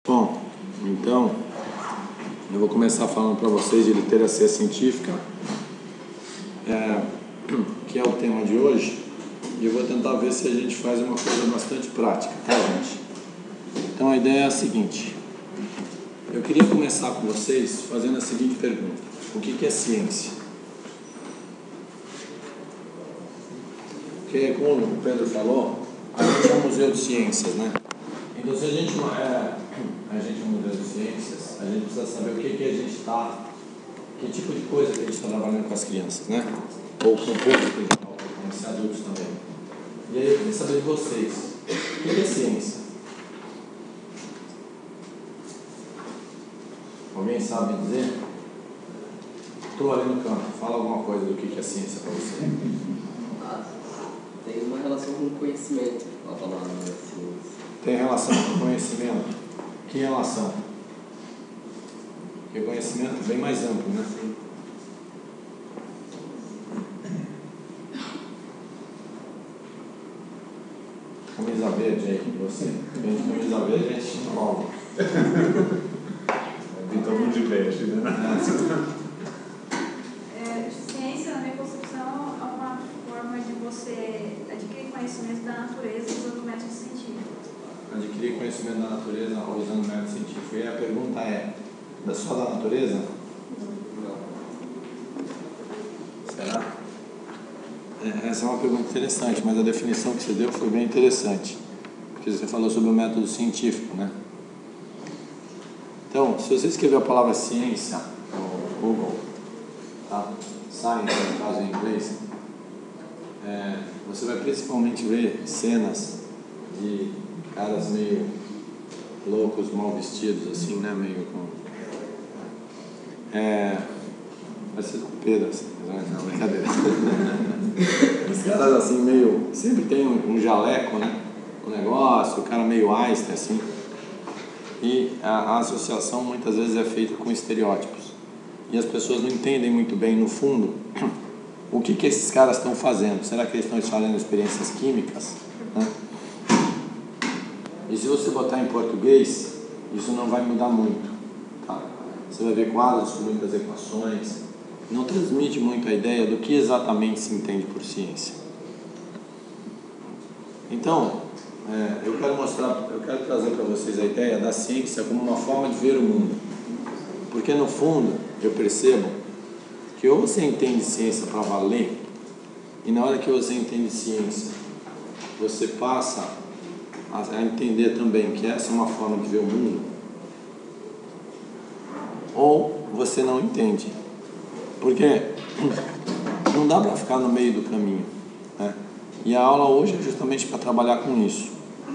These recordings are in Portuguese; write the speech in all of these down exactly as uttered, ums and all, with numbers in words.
Bom, então eu vou começar falando para vocês de literacia científica, é, que é o tema de hoje, e eu vou tentar ver se a gente faz uma coisa bastante prática, tá, gente? Então a ideia é a seguinte: eu queria começar com vocês fazendo a seguinte pergunta: o que que é ciência? Porque, como o Pedro falou, a gente é um museu de ciências, né? Então, se a gente não é, a gente é um museu de ciências, a gente precisa saber o que que a gente está, que tipo de coisa que a gente está trabalhando com as crianças, né? Ou com o público em geral, com os adultos também. E aí eu queria saber de vocês, o que que é ciência? Alguém sabe dizer? Estou ali no canto, fala alguma coisa do que que é ciência para você. Tem uma relação com o conhecimento, a palavra ciência. Tem relação com conhecimento? Que relação? Porque conhecimento é bem mais amplo, né? Sim. Camisa verde aí, você. Gente, camisa verde a gente envolve. Tem todo mundo de verde, né? É, ciência, na minha concepção, é uma forma de você adquirir conhecimento da natureza usando método científico. Adquirir conhecimento da natureza usando método científico. E a pergunta é: só da natureza? Não. Será? É, essa é uma pergunta interessante, mas a definição que você deu foi bem interessante. Porque você falou sobre o método científico, né? Então, se você escrever a palavra ciência no Google, tá? Science, no caso em inglês, é, você vai principalmente ver cenas de caras meio loucos, mal vestidos, assim, né? Meio com... É, vai ser com o Pedro, assim, não, brincadeira. Os caras, assim, meio... Sempre tem um, um jaleco, né? Um negócio, o cara meio Einstein, assim. E a, a associação muitas vezes é feita com estereótipos. E as pessoas não entendem muito bem, no fundo, o que que esses caras estão fazendo. Será que eles estão fazendo experiências químicas? Né? E se você botar em português, isso não vai mudar muito. Tá? Você vai ver quadros com muitas equações. Não transmite muito a ideia do que exatamente se entende por ciência. Então, é, eu quero mostrar, eu quero trazer para vocês a ideia da ciência como uma forma de ver o mundo. Porque no fundo, eu percebo que ou você entende ciência para valer, e na hora que você entende ciência, você passa a entender também que essa é uma forma de ver o mundo, ou você não entende. Porque não dá para ficar no meio do caminho, né? E a aula hoje é justamente para trabalhar com isso.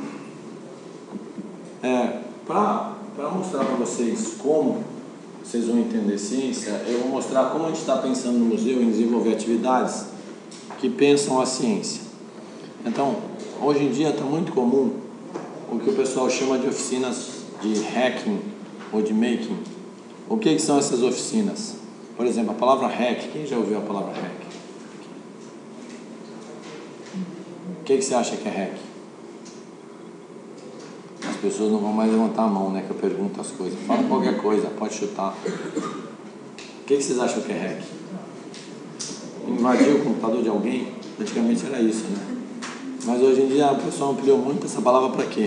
É, para mostrar para vocês como vocês vão entender ciência, eu vou mostrar como a gente está pensando no museu em desenvolver atividades que pensam a ciência. Então, hoje em dia está muito comum o que o pessoal chama de oficinas de hacking ou de making. O que, que são essas oficinas? Por exemplo, a palavra hack. Quem já ouviu a palavra hack? O que, que você acha que é hack? As pessoas não vão mais levantar a mão, né? Que eu pergunto as coisas. Fala qualquer coisa, pode chutar. O que, que vocês acham que é hack? Invadir o computador de alguém? Antigamente era isso, né? Mas hoje em dia a pessoa ampliou muito essa palavra para quê?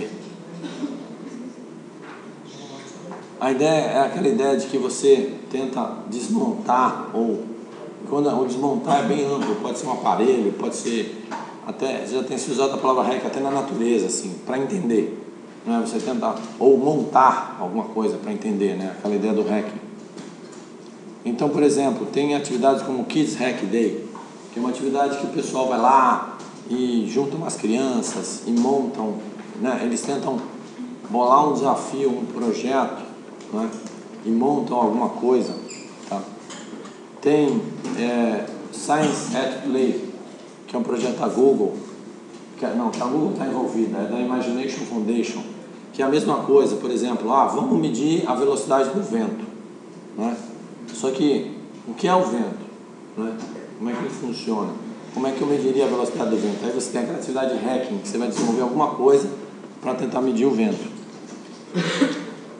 A ideia é aquela ideia de que você tenta desmontar, ou quando o desmontar é bem amplo, pode ser um aparelho, pode ser até, já tem se usado a palavra hack até na natureza, assim, para entender, não é? Você tentar, ou montar alguma coisa para entender, né? Aquela ideia do hacking. Então, por exemplo, tem atividades como o Kids Hack Day, que é uma atividade que o pessoal vai lá e junta umas crianças e montam, né? Eles tentam bolar um desafio, um projeto, né? E montam alguma coisa, tá? Tem é, Science at Play, que é um projeto da Google, que, não, que a Google está envolvida, é da Imagination Foundation, que é a mesma coisa. Por exemplo, ah, vamos medir a velocidade do vento, né? Só que, o que é o vento? Né? Como é que ele funciona? Como é que eu mediria a velocidade do vento? Aí você tem aquela atividade de hacking, que você vai desenvolver alguma coisa para tentar medir o vento.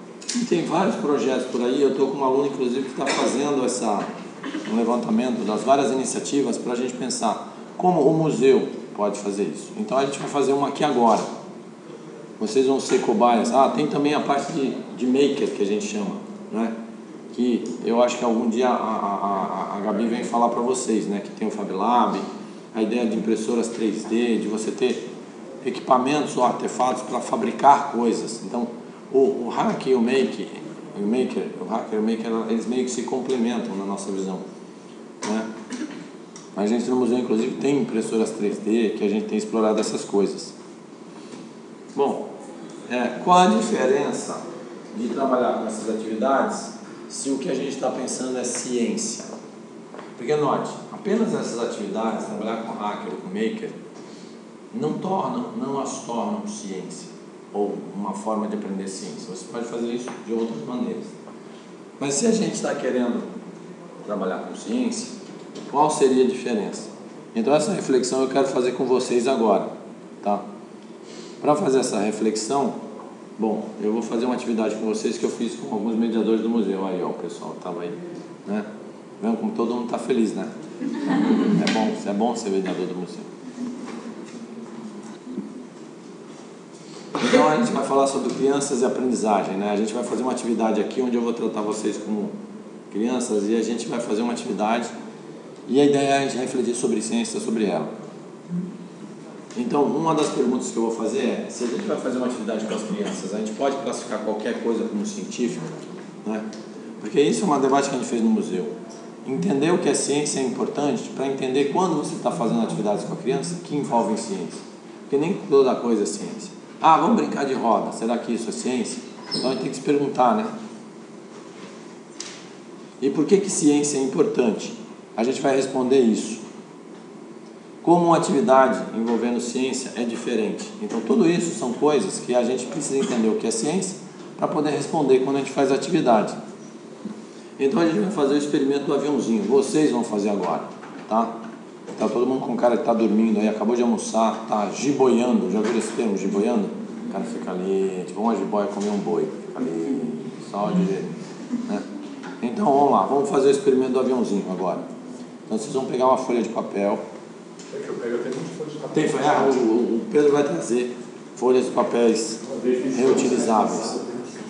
tem vários projetos por aí. Eu estou com um aluno, inclusive, que está fazendo essa, um levantamento das várias iniciativas para a gente pensar como o museu pode fazer isso. Então a gente vai fazer uma aqui agora. Vocês vão ser cobaias. Ah, tem também a parte de, de maker, que a gente chama, né? Que eu acho que algum dia a, a, a, a Gabi vem falar para vocês, né? Que tem o Fab Lab, a ideia de impressoras três D, de você ter equipamentos ou artefatos para fabricar coisas. Então, o, o hack e o make, o maker, o hacker e o maker, eles meio que se complementam na nossa visão, né? A gente no museu, inclusive, tem impressoras três D, que a gente tem explorado essas coisas. Bom, é, qual a diferença de trabalhar com essas atividades se o que a gente está pensando é ciência? Porque note, apenas essas atividades, trabalhar com hacker ou com maker, não tornam, não as tornam ciência ou uma forma de aprender ciência. Você pode fazer isso de outras maneiras. Mas se a gente está querendo trabalhar com ciência, qual seria a diferença? Então essa reflexão eu quero fazer com vocês agora, tá? Para fazer essa reflexão, bom, eu vou fazer uma atividade com vocês que eu fiz com alguns mediadores do museu. Aí, ó, o pessoal estava aí, né? Vendo como todo mundo está feliz, né? É bom, é bom ser mediador do museu. Então a gente vai falar sobre crianças e aprendizagem, né? A gente vai fazer uma atividade aqui onde eu vou tratar vocês como crianças e a gente vai fazer uma atividade e a ideia é a gente refletir sobre ciência, sobre ela. Então, uma das perguntas que eu vou fazer é, se a gente vai fazer uma atividade com as crianças, a gente pode classificar qualquer coisa como científica, né? Porque isso é um debate que a gente fez no museu. Entender o que é ciência é importante para entender quando você está fazendo atividades com a criança que envolvem ciência. Porque nem toda coisa é ciência. Ah, vamos brincar de roda, será que isso é ciência? Então a gente tem que se perguntar, né? E por que que ciência é importante? A gente vai responder isso. Como uma atividade envolvendo ciência é diferente. Então tudo isso são coisas que a gente precisa entender o que é ciência para poder responder quando a gente faz a atividade. Então a gente vai fazer o experimento do aviãozinho. Vocês vão fazer agora, tá? Tá todo mundo com cara que tá dormindo aí, acabou de almoçar, tá giboiando. Já viram esse termo, giboiando? O cara fica ali, tipo uma jiboia comer um boi. Fica ali, só de jeito, né? Então vamos lá, vamos fazer o experimento do aviãozinho agora. Então vocês vão pegar uma folha de papel. É que eu pego até muitas folhas de papel. Tem, ah, o, o Pedro vai trazer folhas de papéis reutilizáveis.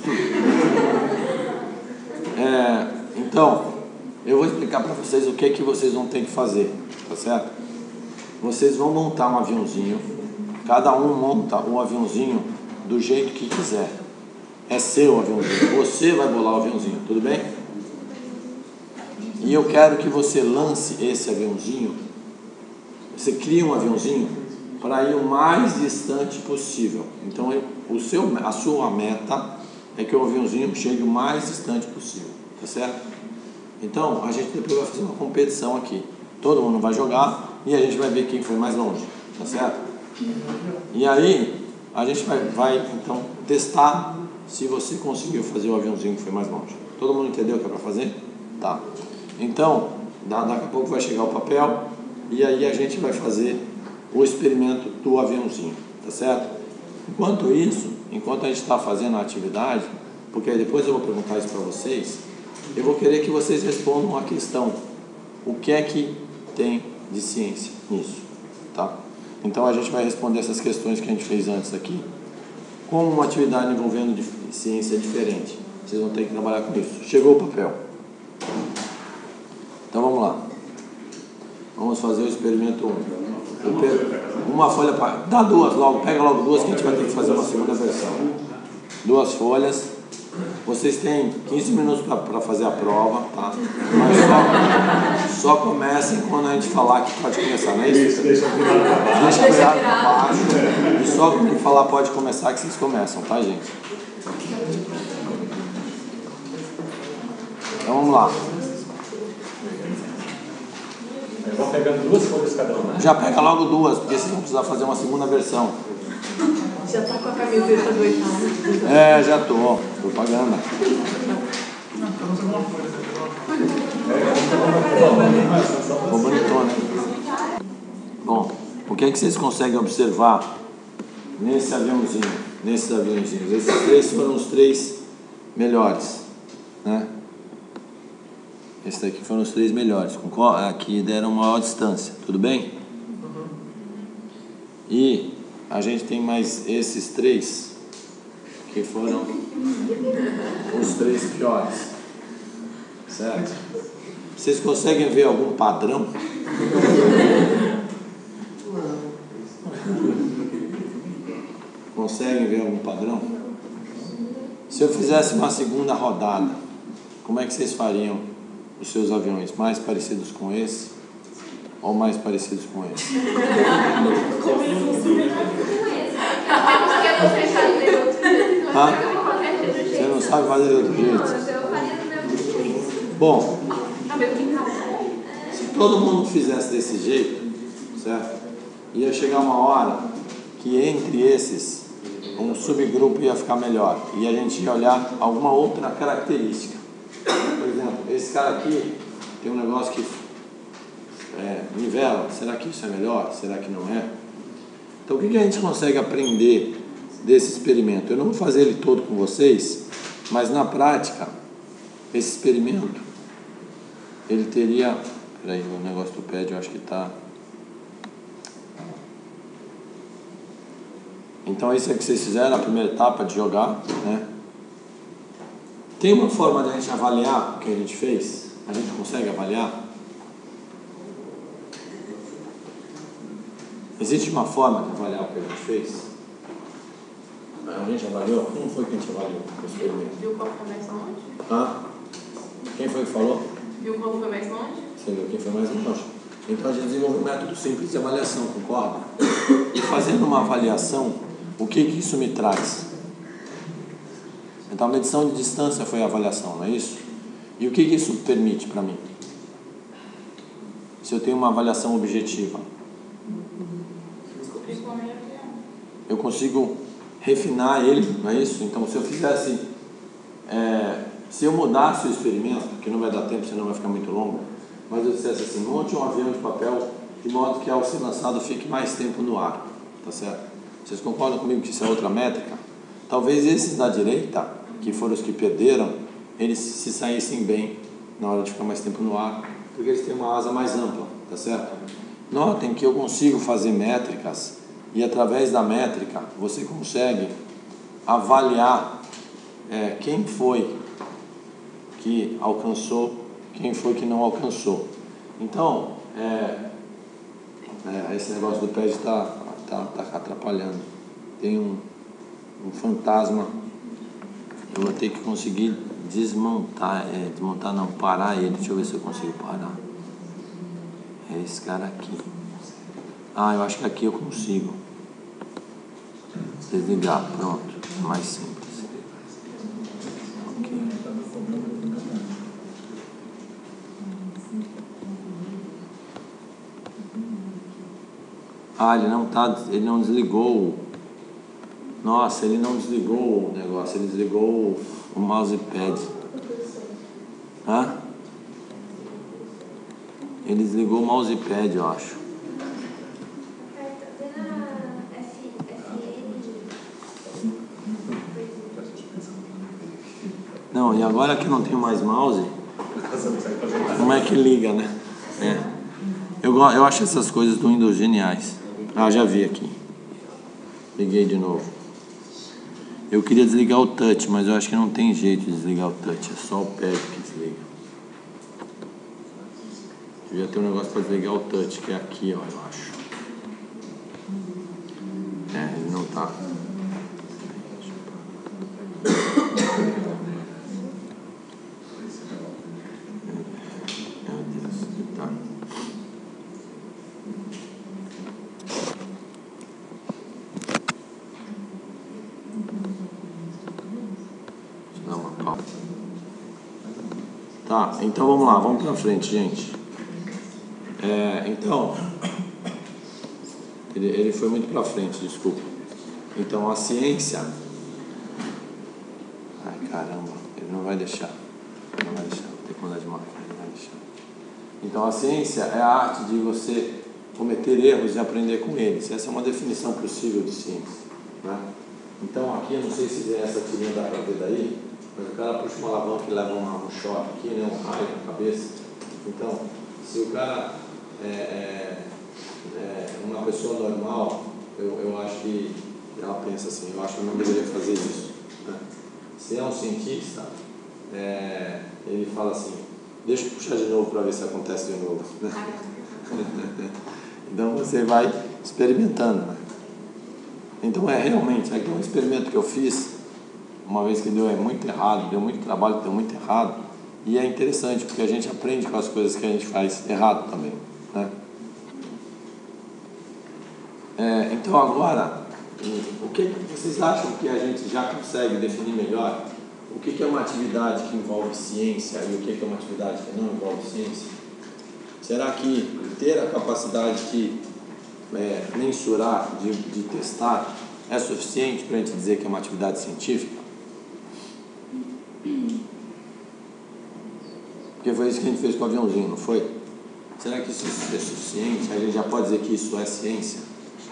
É, então, eu vou explicar para vocês o que é que vocês vão ter que fazer, tá certo? Vocês vão montar um aviãozinho, cada um monta o aviãozinho do jeito que quiser. É seu o aviãozinho, você vai bolar o aviãozinho, tudo bem? E eu quero que você lance esse aviãozinho, você cria um aviãozinho para ir o mais distante possível. Então, o seu, a sua meta é que o aviãozinho chegue o mais distante possível, tá certo? Então, a gente depois vai fazer uma competição aqui. Todo mundo vai jogar e a gente vai ver quem foi mais longe, tá certo? E aí, a gente vai, vai então, testar se você conseguiu fazer o aviãozinho que foi mais longe. Todo mundo entendeu o que é para fazer? Tá. Então, daqui a pouco vai chegar o papel e aí a gente vai fazer o experimento do aviãozinho, tá certo? Enquanto isso, enquanto a gente está fazendo a atividade, porque depois eu vou perguntar isso para vocês, eu vou querer que vocês respondam a questão: o que é que tem de ciência nisso, tá? Então a gente vai responder essas questões que a gente fez antes aqui, como uma atividade envolvendo ciência é diferente. Vocês vão ter que trabalhar com isso. Chegou o papel. Então vamos lá. Vamos fazer o experimento um. Uma folha para... Dá duas logo, pega logo duas que a gente vai ter que fazer uma segunda versão. Duas folhas. Vocês têm quinze minutos para fazer a prova, tá? Mas só, só comecem quando a gente falar que pode começar, não é isso? Isso, deixa virado para baixo. Deixa virado para baixo. E só quando ele falar pode começar que vocês começam, tá, gente? Então vamos lá. Vão pegando duas folhas cada uma. Já pega logo duas, porque vocês vão precisar fazer uma segunda versão. Já tá com a camiseta do oitavo. É, já tô. Propaganda. Ficou bonitona. Bom, o que é que vocês conseguem observar nesse aviãozinho? Nesses aviãozinhos. Esses três foram os três melhores, né? Esses daqui foram os três melhores, aqui deram maior distância, tudo bem? E a gente tem mais esses três, que foram os três piores, certo? Vocês conseguem ver algum padrão? Conseguem ver algum padrão? Se eu fizesse uma segunda rodada, como é que vocês fariam os seus aviões? Mais parecidos com esse ou mais parecidos com esse? Ah? Você não sabe fazer de outro jeito? Bom, se todo mundo fizesse desse jeito, certo? Ia chegar uma hora que entre esses um subgrupo ia ficar melhor e a gente ia olhar alguma outra característica. Por exemplo, esse cara aqui tem um negócio que é, nivela. Será que isso é melhor? Será que não é? Então o que, que a gente consegue aprender desse experimento? Eu não vou fazer ele todo com vocês, mas na prática esse experimento ele teria... Peraí, o negócio do pad eu acho que está... Então isso é que vocês fizeram, a primeira etapa de jogar, né? Tem uma forma de a gente avaliar o que a gente fez? A gente consegue avaliar? Existe uma forma de avaliar o que a gente fez? A gente avaliou? Como foi que a gente avaliou o experimento? Viu qual foi mais longe? Hã? Quem foi que falou? Viu qual foi mais longe? Você viu quem foi mais longe? Então a gente desenvolveu um método simples de avaliação, concorda? E fazendo uma avaliação, o que que isso me traz? Então a medição de distância foi a avaliação, não é isso? E o que que isso permite para mim? Se eu tenho uma avaliação objetiva, eu consigo refinar ele, não é isso? Então se eu fizesse, é, se eu mudasse o experimento, que não vai dar tempo, senão vai ficar muito longo, mas eu dissesse assim, monte um avião de papel de modo que ao ser lançado fique mais tempo no ar, tá certo? Vocês concordam comigo que isso é outra métrica? Talvez esses da direita, que foram os que perderam, eles se saíssem bem na hora de ficar mais tempo no ar, porque eles têm uma asa mais ampla, tá certo? Notem que eu consigo fazer métricas e através da métrica você consegue avaliar é, quem foi que alcançou, quem foi que não alcançou. Então, é, é, esse negócio do pad está tá, tá atrapalhando. Tem um, um fantasma. Eu vou ter que conseguir desmontar, é, desmontar não, parar ele. Deixa eu ver se eu consigo parar. É esse cara aqui. Ah, eu acho que aqui eu consigo desligar, pronto, é mais simples. Ok. Ah, ele não tá, ele não desligou. Nossa, ele não desligou o negócio, ele desligou o, o mousepad. Hã? Ele desligou o mousepad, eu acho. Não, e agora que não tenho mais mouse, como é que liga, né? É. Eu, eu acho essas coisas do Windows geniais. Ah, já vi aqui. Liguei de novo. Eu queria desligar o touch, mas eu acho que não tem jeito de desligar o touch. É só o pad que desliga. Devia ter um negócio para desligar o touch, que é aqui, ó, eu acho. É, ele não tá. Meu Deus, ele tá. Deixa eu dar uma pausa. Tá, então vamos lá, vamos pra frente, gente. É, então, ele, ele foi muito pra frente, desculpa. Então a ciência... Ai, caramba, ele não vai deixar. Não vai deixar, vou ter que mudar de máquina, ele não vai deixar. Então a ciência é a arte de você cometer erros e aprender com eles. Essa é uma definição possível de ciência, né? Então aqui, eu não sei se essa tirinha dá pra ver daí. Mas o cara puxa uma alavanca e leva uma, um choque aqui, né, um raio na cabeça. Então, se o cara é, é, é uma pessoa normal, eu, eu acho que ela pensa assim, eu acho que eu não deveria fazer isso. Né? Se é um cientista, é, ele fala assim, deixa eu puxar de novo para ver se acontece de novo. Né? Então você vai experimentando. Né? Então é realmente, é que um experimento que eu fiz, uma vez que deu é muito errado, deu muito trabalho, deu muito errado, e é interessante porque a gente aprende com as coisas que a gente faz errado também. Né? É, então agora, o que vocês acham que a gente já consegue definir melhor? O que é uma atividade que envolve ciência e o que é uma atividade que não envolve ciência? Será que ter a capacidade de é, mensurar, de, de testar, é suficiente para a gente dizer que é uma atividade científica? Porque foi isso que a gente fez com o aviãozinho, não foi? Será que isso é suficiente? A gente já pode dizer que isso é ciência?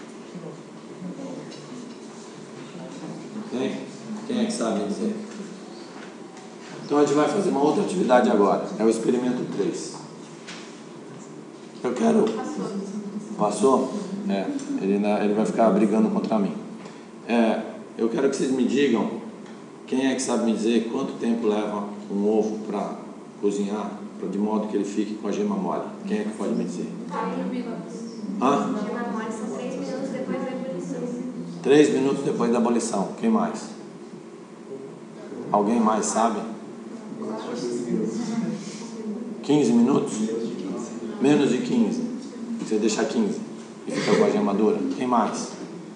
Quem? Quem é que sabe dizer? Então a gente vai fazer uma outra atividade agora. É o experimento três. Eu quero... Passou? É. Ele, ele vai ficar brigando contra mim. É, eu quero que vocês me digam, quem é que sabe me dizer quanto tempo leva um ovo para cozinhar, pra, de modo que ele fique com a gema mole? Quem é que pode me dizer? Hã? Gema mole são três minutos depois da ebulição. Três minutos depois da ebulição. Quem mais? Alguém mais sabe? quinze minutos? Menos de quinze. Você deixa quinze e fica com a gema dura. Quem mais?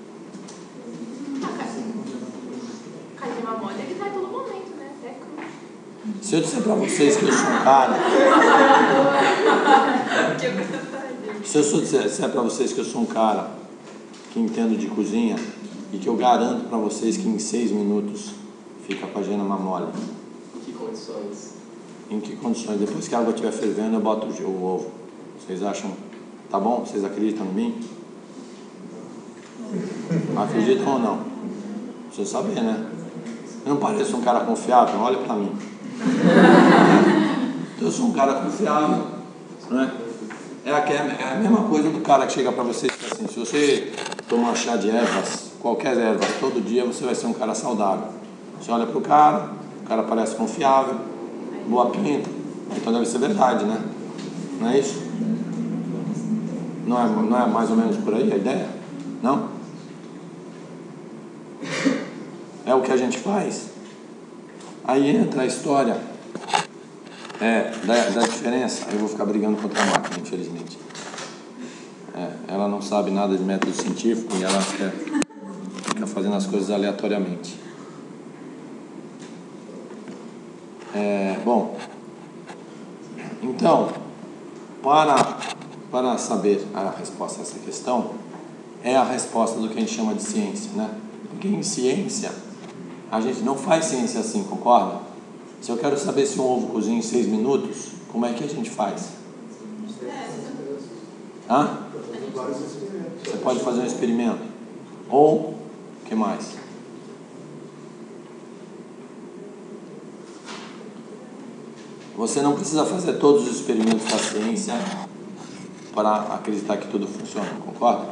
A gema mole ele vai todo momento, né? Até cru. Se eu disser pra vocês que eu sou um cara... Se eu disser, disser pra vocês que eu sou um cara que entendo de cozinha e que eu garanto pra vocês que em seis minutos fica com a gema mole. Em que condições? Em que condições? Depois que a água estiver fervendo, eu boto o, o ovo. Vocês acham? Tá bom? Vocês acreditam em mim? Acreditam ou não? Precisa saber, né? Eu não pareço um cara confiável? Olha pra mim. Então, eu sou um cara confiável, né? É a, é a mesma coisa do cara que chega pra você e diz assim, se você tomar chá de ervas, qualquer erva, todo dia, você vai ser um cara saudável. Você olha pro cara, o cara parece confiável, boa pinta, então deve ser verdade, né? Não é isso? Não é, não é mais ou menos por aí a ideia? Não? É o que a gente faz? Aí entra a história é, da, da diferença. Eu vou ficar brigando contra a máquina, infelizmente. É, ela não sabe nada de método científico e ela quer, fica fazendo as coisas aleatoriamente. É, bom, então, para, para saber a resposta a essa questão, é a resposta do que a gente chama de ciência, né? Porque em ciência, a gente não faz ciência assim, concorda? Se eu quero saber se um ovo cozinha em seis minutos, como é que a gente faz? Hã? Você pode fazer um experimento. Ou, o que mais? Você não precisa fazer todos os experimentos da ciência para acreditar que tudo funciona, concorda?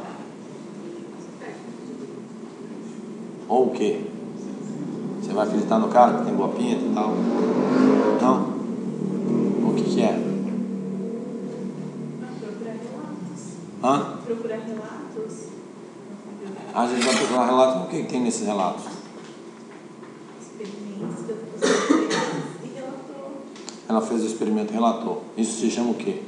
Ou o quê? Você vai acreditar no cara que tem boa pinta e tal? Não? O que que é? Procurar relatos. Hã? Procurar relatos. A gente vai procurar relatos. O que que tem nesses relatos? Experiências que a pessoa fez e relatou. Ela fez o experimento e relatou. Isso se chama o quê?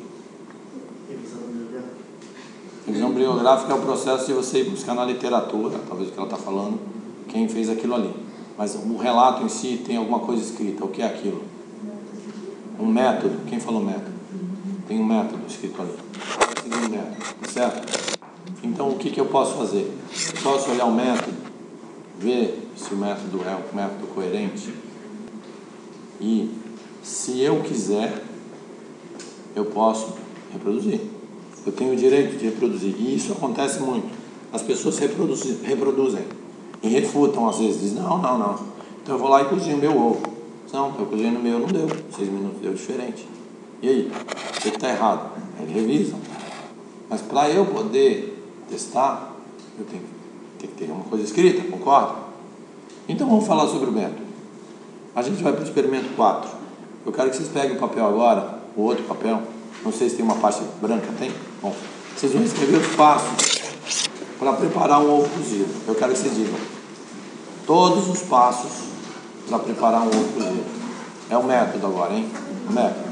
Revisão bibliográfica é o processo de você ir buscar na literatura, talvez o que ela está falando, quem fez aquilo ali. Mas o relato em si tem alguma coisa escrita. O que é aquilo? Um método. Quem falou método? Tem um método escrito ali. Tem um método, certo? Então o que que eu posso fazer? Eu posso olhar o método, ver se o método é um método coerente e, se eu quiser, eu posso reproduzir. Eu tenho o direito de reproduzir. E isso acontece muito. As pessoas reproduzem, reproduzem e refutam às vezes. Dizem, não, não, não. Então eu vou lá e cozinho meu ovo. Não, eu cozinhei no meu, não deu. Seis minutos deu diferente. E aí? O que está errado? Eles revisam. Mas para eu poder testar, eu tenho, tenho que ter uma coisa escrita, concorda? Então vamos falar sobre o método. A gente vai para o experimento quatro. Eu quero que vocês peguem o papel agora, o outro papel. Não sei se tem uma pasta branca, tem? Bom, vocês vão escrever os passos para preparar um ovo cozido. Eu quero que vocês digam todos os passos para preparar um ovo cozido. É o método agora, hein? O método.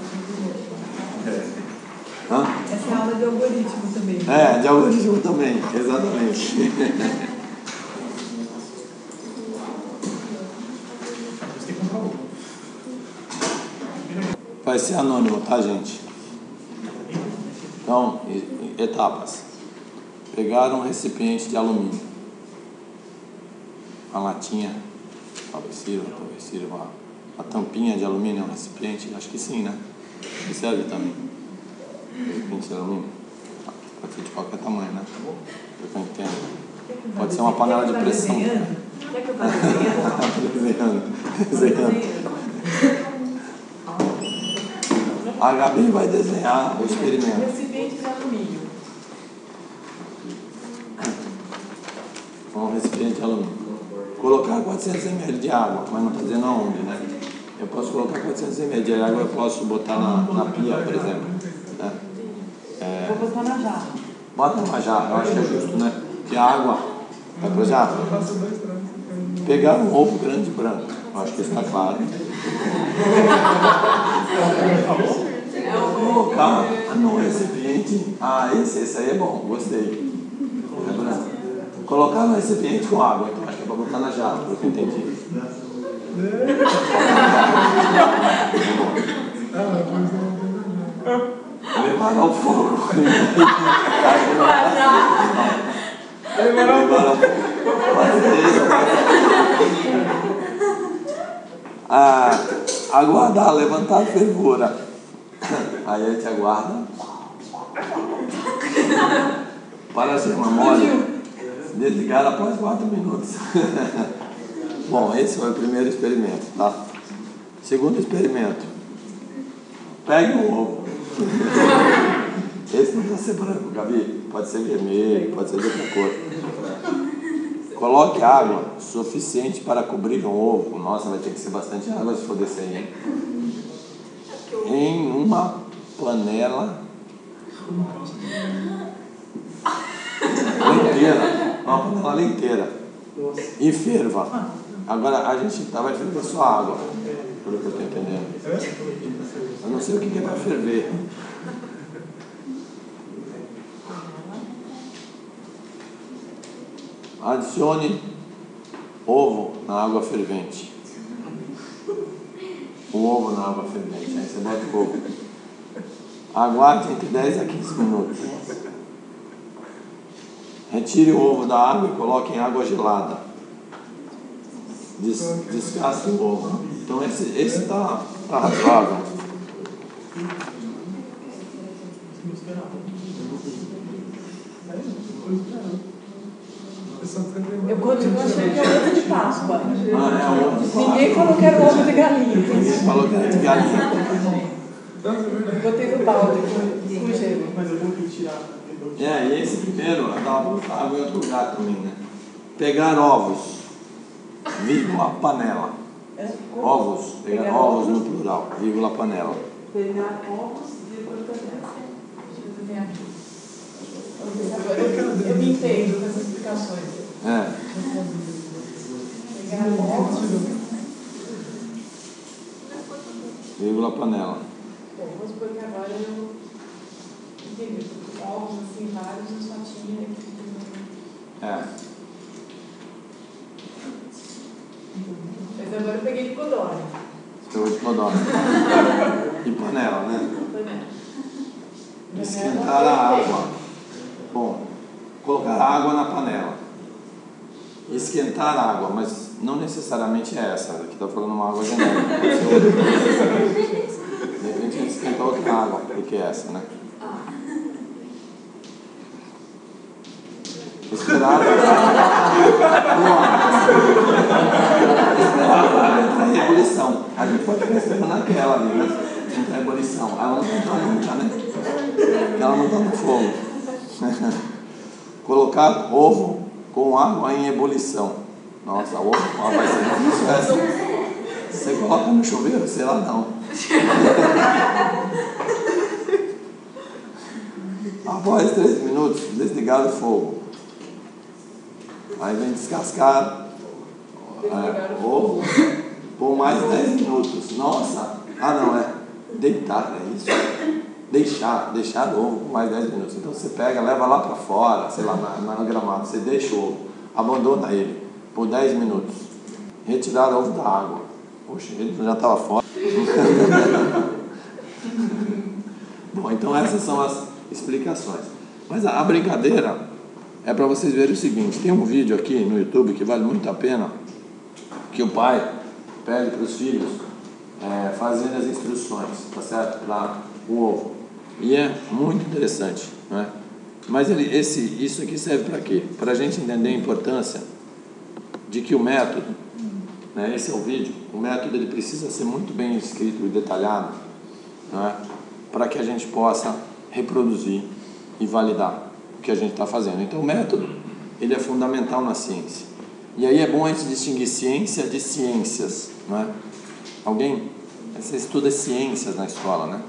Hã? Essa é aula de algoritmo também. É, de algoritmo também, exatamente. Vai ser anônimo, tá, gente? Então, etapas. Pegar um recipiente de alumínio. Uma latinha, talvez sirva, talvez sirva. Uma, uma tampinha de alumínio é um recipiente? Acho que sim, né? Que serve também. Recipiente de alumínio. Pode ser de qualquer tamanho, né? Eu entendo. Pode ser uma panela de pressão. Quer que eu vá desenhando? Desenhando. Desenhando. A Gabi vai desenhar o experimento. Recipiente de alumínio. Um recipiente de alumínio. Colocar quatrocentos mililitros de água, mas não está dizendo aonde, né? Eu posso colocar quatrocentos mililitros de água, eu posso botar na, na pia, por exemplo. Né? É, Vou botar na jarra. bota numa jarra, eu acho que é justo, né? Porque a água vai para a jarra. Pegar um ovo grande e branco, eu acho que está claro. Colocar no recipiente. Ah, esse, esse aí é bom, gostei. É branco. Colocar no recipiente com água, então acho que é para botar na jarra, pelo que eu entendi. Levar ao fogo. Levar ao fogo. Ah, aguardar, levantar a fervura. Aí a gente aguarda. Para ser uma mole. Desligar após quatro minutos. Bom, esse foi o primeiro experimento, tá? Segundo experimento. Pegue um ovo. Esse não precisa ser branco, Gabi. Pode ser vermelho, pode ser de outra cor. Coloque água suficiente para cobrir um ovo. Nossa, vai ter que ser bastante água se for descer aí, hein? Em uma panela inteira. Uma panela inteira. E ferva. Agora a gente tá, vai ferver só água, pelo que eu estou entendendo. Eu não sei o que é para ferver. Adicione ovo na água fervente. O ovo na água fervente. Aí você bota o ovo. Aguarde entre dez a quinze minutos. Retire o ovo da água e coloque em água gelada. Des, descasque o ovo. Então esse esse tá, tá razoável. Eu continuo achando que é ovo de Páscoa. Ah, é ovo de Páscoa. Ninguém falou que era ovo de galinha. Ninguém falou que era de galinha. Botei no balde com gelo. Mas eu vou tirar. É, e esse primeiro, dá água em outro lugar também, né? Pegar ovos, vírgula, panela. Ovos, pegar, pegar ovos no plural, vírgula, panela. Pegar ovos, vírgula, panela. Eu, eu me entendo com essas explicações. É. Pegar ovos, vírgula, panela. Bom, vamos supor que agora eu entendi. Ovos assim, vários, eu só tinha aqui. É. Mas agora eu peguei de codorna. Pegou de codorna. E panela, né? Panela. Esquentar a água. Bom, colocar água na panela. Esquentar a água, mas não necessariamente é essa. Aqui está falando uma água genérica. Pode ser outra. De repente a gente esquenta outra água. O que é essa, né? Esperar a ebulição. A gente pode ficar esperando naquela ali, né? Entrar em ebulição. Ela não entra nunca, né? Ela não está no fogo. Colocar ovo com água em ebulição. Nossa, ovo com água vai ser difícil essa. Você coloca no chuveiro? Sei lá, não. Após três minutos, desligar o fogo. Aí vem descascar é, ovo por mais dez minutos. Nossa! Ah, não, é deitar, é isso? Deixar, deixar o ovo por mais dez minutos. Então você pega, leva lá para fora, sei lá, na, na gramado, você deixa o ovo, abandona ele por dez minutos. Retirar o ovo da água. Poxa, ele já estava fora. Bom, então essas são as explicações. Mas a, a brincadeira é para vocês verem o seguinte: tem um vídeo aqui no YouTube que vale muito a pena, que o pai pede para os filhos é, fazerem as instruções, tá certo? Para o ovo. E é muito interessante, né? Mas ele, esse, isso aqui serve para quê? Para a gente entender a importância de que o método, né, esse é o vídeo, o método ele precisa ser muito bem escrito e detalhado, né, para que a gente possa reproduzir e validar o que a gente está fazendo. Então o método ele é fundamental na ciência. E aí é bom a gente distinguir ciência de ciências, né? Alguém? Você estuda ciências na escola, né?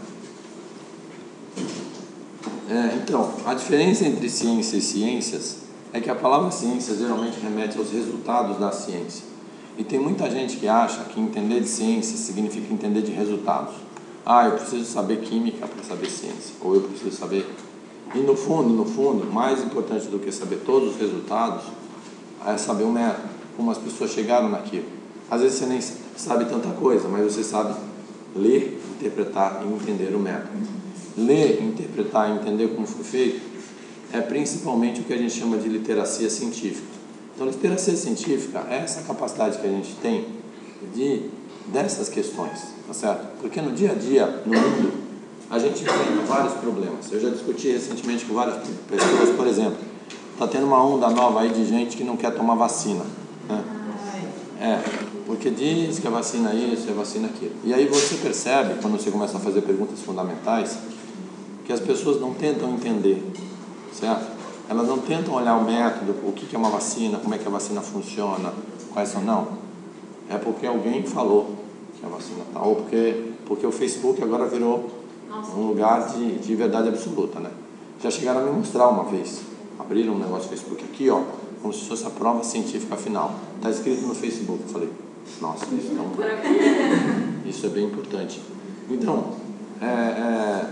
É, então, a diferença entre ciência e ciências é que a palavra ciência geralmente remete aos resultados da ciência. E tem muita gente que acha que entender de ciência significa entender de resultados. Ah, eu preciso saber química para saber ciência. Ou eu preciso saber... E no fundo, no fundo, mais importante do que saber todos os resultados é saber o método, como as pessoas chegaram naquilo. Às vezes você nem sabe tanta coisa, mas você sabe ler, interpretar e entender o método. Ler, interpretar e entender como foi feito é principalmente o que a gente chama de literacia científica. Então, literacia científica é essa capacidade que a gente tem de, dessas questões, tá certo? Porque no dia a dia, no mundo, a gente enfrenta vários problemas. Eu já discuti recentemente com várias pessoas, por exemplo, está tendo uma onda nova aí de gente que não quer tomar vacina, né? É, porque diz que a vacina é isso, é a vacina aquilo. E aí você percebe, quando você começa a fazer perguntas fundamentais, que as pessoas não tentam entender, certo? Elas não tentam olhar o método, o que é uma vacina, como é que a vacina funciona, quais são, não. É porque alguém falou que a vacina está, ou porque, porque o Facebook agora virou um lugar de, de verdade absoluta, né? Já chegaram a me mostrar uma vez, abriram um negócio no Facebook aqui, ó, como se fosse a prova científica final. Está escrito no Facebook. Eu falei, nossa, isso, não, isso é bem importante. Então, é, é,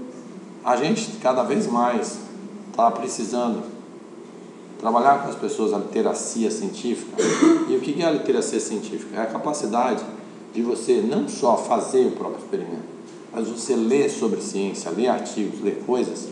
a gente cada vez mais está precisando trabalhar com as pessoas a literacia científica. E o que é a literacia científica? É a capacidade de você não só fazer o próprio experimento, mas você ler sobre ciência, ler artigos, ler coisas,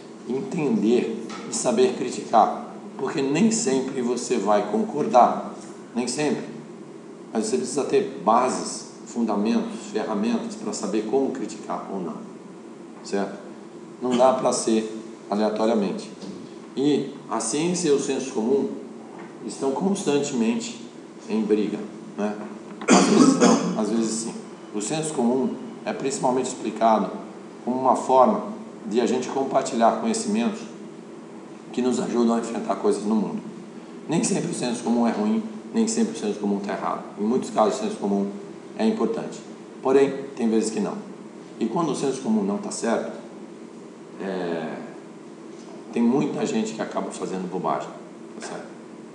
entender e saber criticar. Porque nem sempre você vai concordar, nem sempre. Mas você precisa ter bases, fundamentos, ferramentas para saber como criticar ou não, certo? Não dá para ser aleatoriamente. E a ciência e o senso comum estão constantemente em briga, né? Às vezes não, às vezes sim. O senso comum é principalmente explicado como uma forma de a gente compartilhar conhecimentos que nos ajudam a enfrentar coisas no mundo. Nem sempre o senso comum é ruim, nem sempre o senso comum está errado. Em muitos casos o senso comum é importante. Porém, tem vezes que não. E quando o senso comum não está certo, é... tem muita gente que acaba fazendo bobagem, tá certo?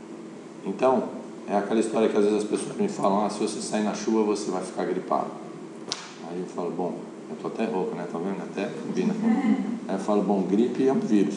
Então, é aquela história que às vezes as pessoas me falam, ah, se você sair na chuva você vai ficar gripado. Aí eu falo, bom, eu tô até rouco, né? Tá vendo? Até combina. Aí eu falo, bom, gripe é um vírus.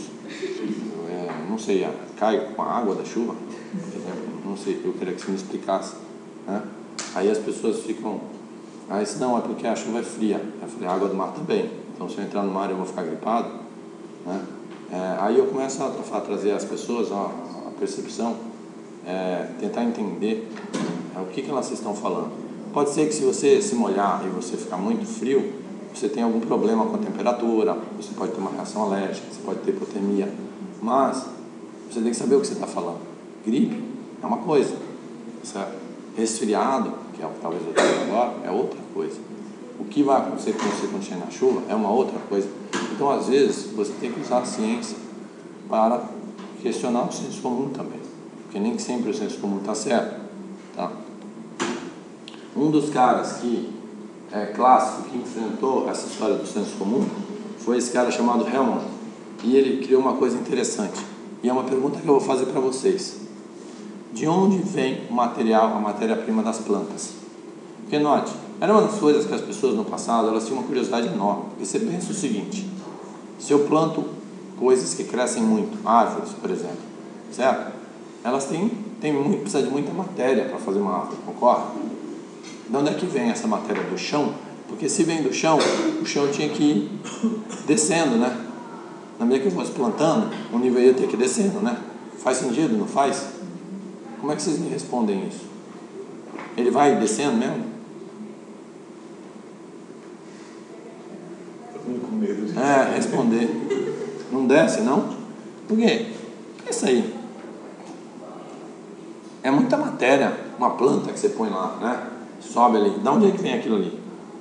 É, não sei, cai com a água da chuva? Não sei, eu queria que você me explicasse, né? Aí as pessoas ficam, ah, isso não, é porque a chuva é fria. Eu falei, a água do mar também. Então se eu entrar no mar eu vou ficar gripado, né? É, aí eu começo a, a trazer às pessoas a, a percepção, é, tentar entender é, o que, que elas estão falando. Pode ser que se você se molhar e você ficar muito frio, você tem algum problema com a temperatura, você pode ter uma reação alérgica, você pode ter hipotermia, mas você tem que saber o que você está falando. Gripe é uma coisa, certo? Resfriado que é o que talvez eu tenha agora, é outra coisa. O que vai acontecer com você quando chegar na chuva é uma outra coisa. Então, às vezes, você tem que usar a ciência para questionar o senso comum também, porque nem sempre o senso comum está certo, tá? Um dos caras que é clássico, que enfrentou essa história do senso comum, foi esse cara chamado Hellman, e ele criou uma coisa interessante, e é uma pergunta que eu vou fazer para vocês: de onde vem o material, a matéria-prima das plantas? Porque note, era uma das coisas que as pessoas no passado, elas tinham uma curiosidade enorme, porque você pensa o seguinte: se eu planto coisas que crescem muito, árvores, por exemplo, certo? Elas têm, têm muito, precisa de muita matéria para fazer uma árvore, concorda? De onde é que vem essa matéria? Do chão? Porque se vem do chão, o chão tinha que ir descendo, né? Na medida que eu fosse plantando, o nível ia ter que ir descendo, né? Faz sentido, não faz? Como é que vocês me respondem isso? Ele vai descendo mesmo? Todo mundo com medo de... É, responder. Não desce, não? Por quê? Pensa aí. É muita matéria, uma planta que você põe lá, né? Sobe ali. De onde é que vem aquilo ali?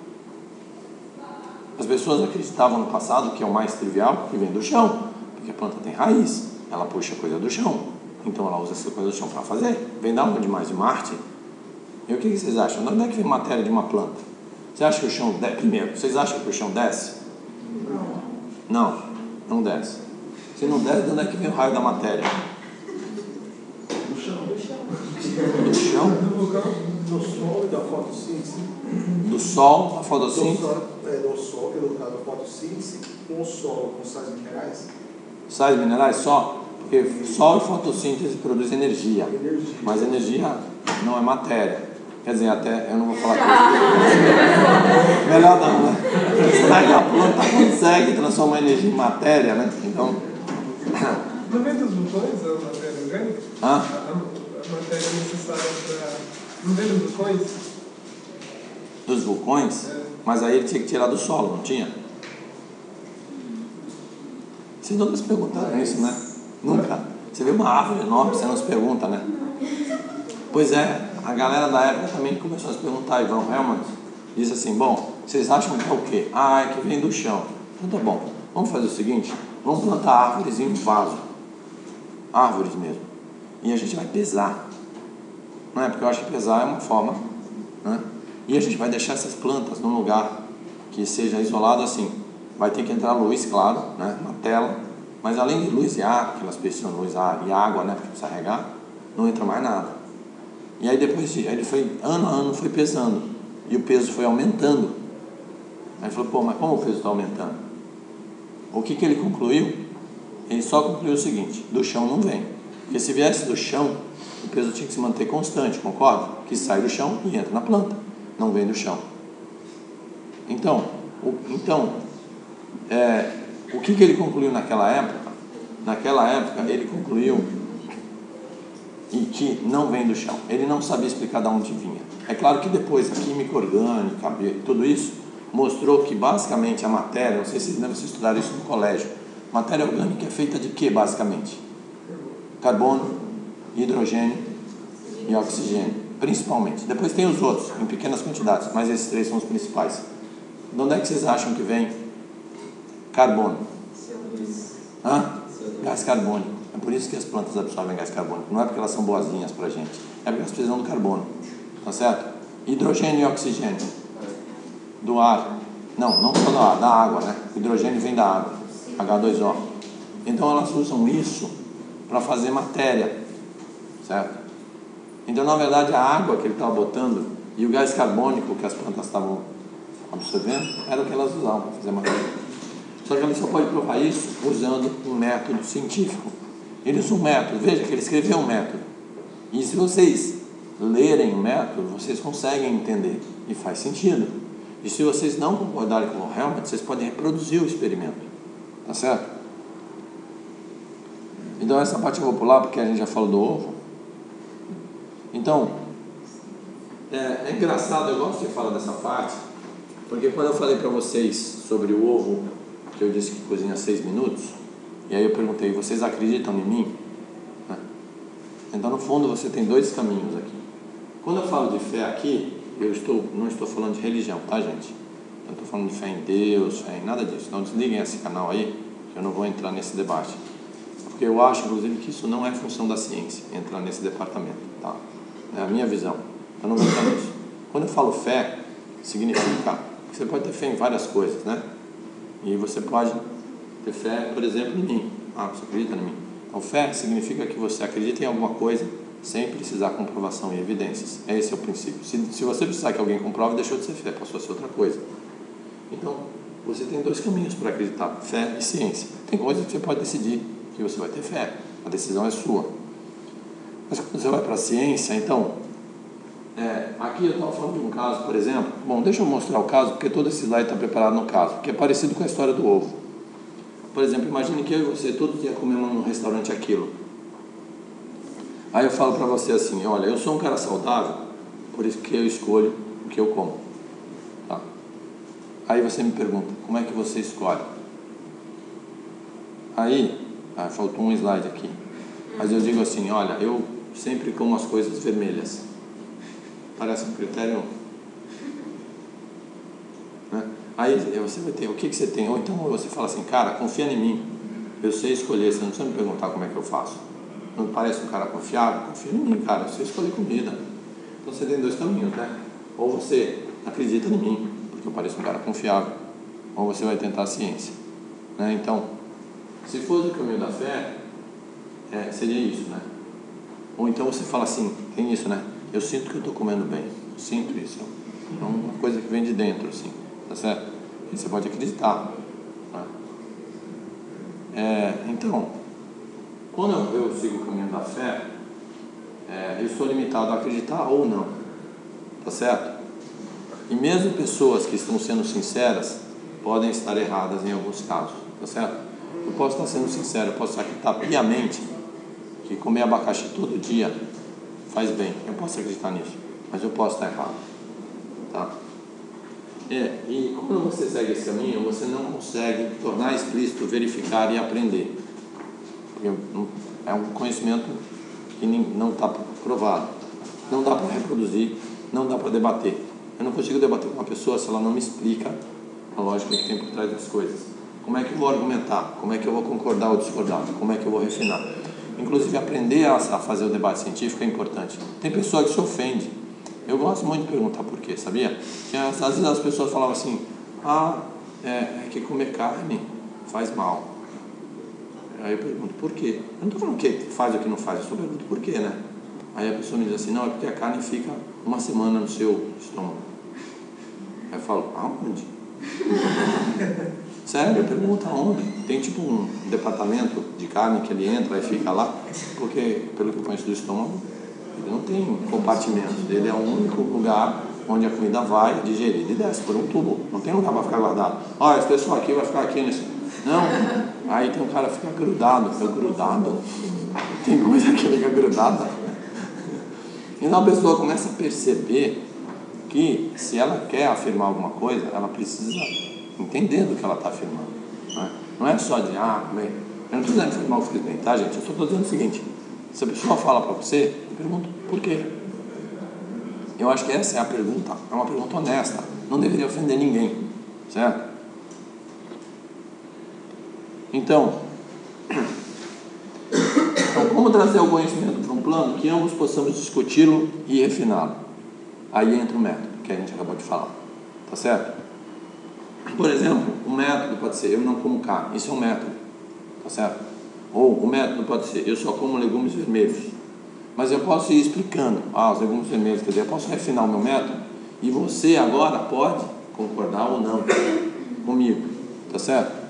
As pessoas acreditavam no passado, que é o mais trivial, que vem do chão, porque a planta tem raiz, ela puxa coisa do chão, então ela usa essa coisa do chão para fazer. Vem da onde mais? De Marte? E o que vocês acham? De onde é que vem matéria de uma planta? Você acha que o chão desce? Primeiro, vocês acham que o chão desce? Não, não desce. Se não desce, de onde é que vem o raio da matéria? Do chão. Do chão? Do sol e da fotossíntese. Do sol, da Do fotossíntese? sol, é, do sol, pelo caso da fotossíntese, com o solo, com sais minerais. Sais minerais só? Porque sol e fotossíntese produz energia, Energia. mas energia não é matéria. Quer dizer, até eu não vou falar que melhor não, né? Será que a planta consegue transformar energia em matéria, né? Então, Não vem dos vulcões a matéria orgânica? hã? A, a matéria necessária para... Não vem dos vulcões? Dos vulcões? É. Mas aí ele tinha que tirar do solo, não tinha? Vocês nunca se perguntaram isso, né? Nunca. Você vê uma árvore enorme, você não se pergunta, né? Pois é, a galera da época também começou a se perguntar. Ivan Hellman disse assim: bom, vocês acham que é o quê? Ah, é que vem do chão. Então tá bom, vamos fazer o seguinte: vamos plantar árvores em um vaso, árvores mesmo, e a gente vai pesar, não é? Porque eu acho que pesar é uma forma, né? E a gente vai deixar essas plantas num lugar que seja isolado assim. Vai ter que entrar luz, claro, né? Uma tela, mas além de luz e ar, que elas precisam de luz, ar e água, né? Porque precisa regar, não entra mais nada. E aí depois, de, ele foi, ano a ano foi pesando, e o peso foi aumentando. Aí ele falou: pô, mas como o peso está aumentando? O que que ele concluiu? Ele só concluiu o seguinte: do chão não vem, porque se viesse do chão, o peso tinha que se manter constante, concorda? Que sai do chão e entra na planta, não vem do chão. Então, o, então é, o que que ele concluiu naquela época? Naquela época ele concluiu e que não vem do chão. Ele não sabia explicar de onde vinha. É claro que depois a química orgânica, tudo isso mostrou que basicamente a matéria, não sei se vocês devem estudar isso no colégio, matéria orgânica é feita de que basicamente? Carbono, hidrogênio e oxigênio, principalmente. Depois tem os outros, em pequenas quantidades, mas esses três são os principais. De onde é que vocês acham que vem carbono? Hã? Gás carbônico. É por isso que as plantas absorvem gás carbônico. Não é porque elas são boazinhas pra gente, é porque elas precisam do carbono, tá certo? Hidrogênio e oxigênio do ar. Não, não só do ar, da água, né? O hidrogênio vem da água, H dois O. Então elas usam isso para fazer matéria, certo? Então, na verdade, a água que ele estava botando e o gás carbônico que as plantas estavam absorvendo era o que elas usavam para fazer matéria. Só que ele só pode provar isso usando um método científico. Ele usa um método, veja que ele escreveu um método. E se vocês lerem o método, vocês conseguem entender. E faz sentido. E se vocês não concordarem com o Helmut, vocês podem reproduzir o experimento. Tá certo? Então essa parte eu vou pular porque a gente já falou do ovo. Então, é, é engraçado, eu gosto de falar dessa parte, porque quando eu falei para vocês sobre o ovo, que eu disse que cozinha seis minutos, e aí eu perguntei: vocês acreditam em mim? Então, no fundo, você tem dois caminhos aqui. Quando eu falo de fé aqui, eu estou, não estou falando de religião, tá, gente? Eu estou falando de fé em Deus, fé em nada disso. Não desliguem esse canal aí, que eu não vou entrar nesse debate. Porque eu acho, inclusive, que isso não é função da ciência, entrar nesse departamento, tá? É a minha visão. Eu não vou entrar nisso. Quando eu falo fé, significa que você pode ter fé em várias coisas, né? E você pode ter fé, por exemplo, em mim. Ah, você acredita em mim? Então, fé significa que você acredita em alguma coisa sem precisar de comprovação e evidências. Esse é o princípio. Se, se você precisar que alguém comprove, deixou de ser fé, passou a ser outra coisa. Então, você tem dois caminhos para acreditar, fé e ciência. Tem coisas que você pode decidir que você vai ter fé, a decisão é sua. Mas quando você vai para a ciência, então, é, aqui eu estava falando de um caso, por exemplo. Bom, deixa eu mostrar o caso, porque todo esse slide está preparado no caso, que é parecido com a história do ovo. Por exemplo, imagine que eu e você todo dia comemos num restaurante aquilo. Aí eu falo para você assim, olha, eu sou um cara saudável, por isso que eu escolho o que eu como. Tá? Aí você me pergunta, como é que você escolhe? Aí, ah, faltou um slide aqui. Mas eu digo assim, olha, eu sempre como as coisas vermelhas. Parece um critério, né? Aí você vai ter, o que, que você tem? Ou então você fala assim, cara, confia em mim, eu sei escolher, você não precisa me perguntar como é que eu faço. Não parece um cara confiável? Confia em mim, cara, eu sei escolher comida. Então você tem dois caminhos, né? Ou você acredita em mim, porque eu pareço um cara confiável, ou você vai tentar a ciência, né? Então, se fosse o caminho da fé, é, seria isso, né? Ou então você fala assim, tem isso, né? Eu sinto que eu estou comendo bem, eu sinto isso. É uma coisa que vem de dentro, assim, tá certo? E você pode acreditar, né? É, então, quando eu, eu sigo o caminho da fé, é, eu estou limitado a acreditar ou não, tá certo? E mesmo pessoas que estão sendo sinceras podem estar erradas em alguns casos, tá certo? Eu posso estar sendo sincero, eu posso acreditar piamente que comer abacaxi todo dia faz bem, eu posso acreditar nisso, mas eu posso estar errado, tá? É, e quando você segue esse caminho, você não consegue tornar explícito, verificar e aprender, porque é um conhecimento que não está provado, não dá para reproduzir, não dá para debater. Eu não consigo debater com uma pessoa se ela não me explica a lógica que tem por trás das coisas. Como é que eu vou argumentar? Como é que eu vou concordar ou discordar? Como é que eu vou refinar? Inclusive, aprender a fazer o debate científico é importante. Tem pessoa que se ofende. Eu gosto muito de perguntar por quê, sabia? Que às vezes as pessoas falavam assim, ah, é, é que comer carne faz mal. Aí eu pergunto, por quê? Eu não estou falando que faz ou que não faz, eu só pergunto por quê, né? Aí a pessoa me diz assim, não, é porque a carne fica uma semana no seu estômago. Aí eu falo, aonde? Sério, pergunta aonde? Tem tipo um departamento de carne que ele entra e fica lá, porque pelo que eu conheço do estômago, ele não tem compartimentos, ele é o único lugar onde a comida vai digerida e desce por um tubo, não tem lugar para ficar guardado. Olha, esse pessoal aqui vai ficar aqui nesse... Não, aí tem um cara que fica grudado, fica grudado, tem coisa que fica grudada. Então a pessoa começa a perceber que se ela quer afirmar alguma coisa, ela precisa entender do que ela está afirmando, né? Não é só de, ah, bem, eu não preciso afirmar o que fiz bem, tá, gente? Eu só estou dizendo o seguinte, se a pessoa fala para você, eu pergunto, por quê? Eu acho que essa é a pergunta, é uma pergunta honesta, não deveria ofender ninguém, certo? Então, então como trazer o conhecimento para um plano que ambos possamos discuti-lo e refiná-lo? Aí entra o método, que a gente acabou de falar, tá certo? Por exemplo, o método pode ser, eu não como carne, isso é um método, tá certo? Ou o método pode ser, eu só como legumes vermelhos. Mas eu posso ir explicando, ah, os legumes vermelhos, quer dizer, eu posso refinar o meu método e você agora pode concordar ou não comigo, tá certo?